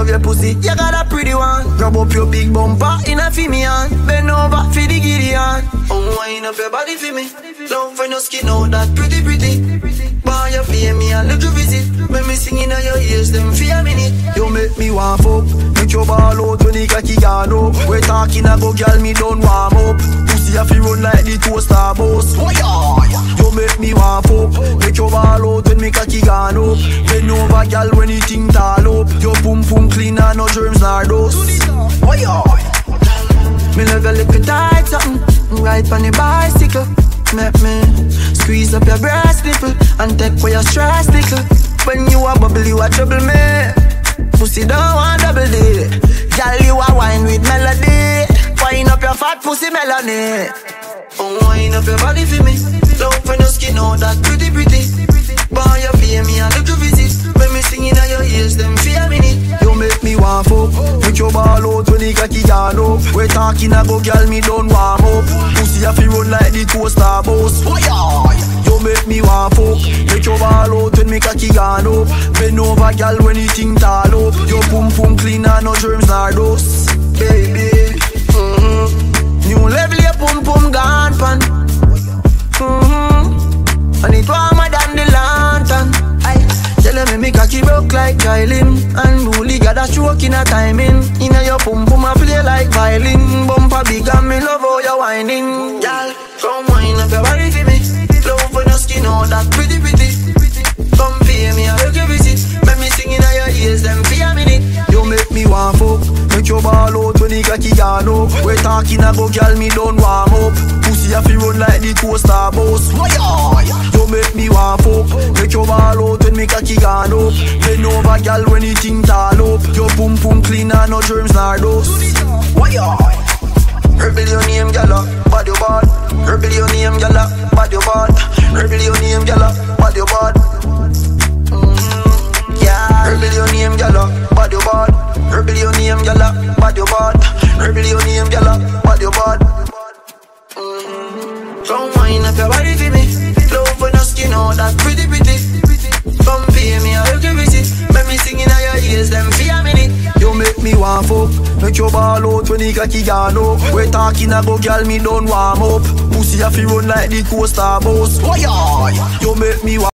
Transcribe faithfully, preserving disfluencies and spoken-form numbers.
love your pussy, you got a pretty one. Grab up your big bumper in a fi me hand. Bend over for the Gideon. Unwind up your body for me. Love when your skin out that pretty pretty. Buy your fear me a little visit. When me sing in your ears, them for a minute. You make me want fuck. Make your ball out when the cocky gone up. We talking about girl, me don't warm up. Pussy a fi run like the toaster boss. Oh yeah. You make me want fuck. Make your ball out when me cocky gone up. Bend over girl when the thing tall up. Your pum pum clean and no germs nor dust. Oh yeah. Me love your little tight something. Ride on the bicycle. Make me squeeze up your breast nipple and take away your stress nickel. When you a bubble, you a trouble me. Pussy don't want double D. Girl, you a wine with melody. Wine up your fat pussy melody. Unwind up your body for me. Love when your skin out that pretty pretty. Buy your fear me a little visit. When me sing in your ears, them fear minute. You make me want fuck. Make your ball out when the cocky gone up. We talking about girl, me don't warm up. Pussy a fi run like the toaster boss. Oh yeah. You make me want fuck. Make your ball out when me cocky gone up. Bend over girl when the thing tall up. Your pum pum clean and no germs nor dust. Baby, mm-hmm. New level your pum pum gone pan. Mm-hmm. And it warmer than the lantern. Aye. Tell me me cocky broke like Kylie. And bully got a stroke in a timing. Inna your pum pum a play like violin. Bumper big and me love how you whining. Y'all, come wine up your body for me. Love when your skin out that pretty pretty. Come pay me a little visit. Make me sing in your ears, them for a minute. You make me want fuck. Make your ball out when the cocky gone up. We talking about girl, me don't warm up. Pussy a fi run like the toaster boss. Oh yeah. You make me want fuck. Make your ball out when me cocky gone up. Bend over girl when the thing tall up. Your pum pum clean and no germs nor dust. Oh yeah. Rebel your name, gala, bad your bad. Rebel your name, gala, bad your bad. Rebel your name, gala, bad your bad. Mm-hmm. Yeah. Rebel your name, gala, bad your bad. Rebel your name, gala, bad your bad. Rebel your name, gala, bad your bad. Mm-hmm. Come wine up your body for me. Love when your skin out that pretty pretty. Come pay me a little visit. Make me sing in your ears, them for a minute. You make me want fuck. Make your ball out when the cocky gone up. We talking about girl, me don't warm up. Pussy a fi run like the coaster boss. Oh yeah. You make me want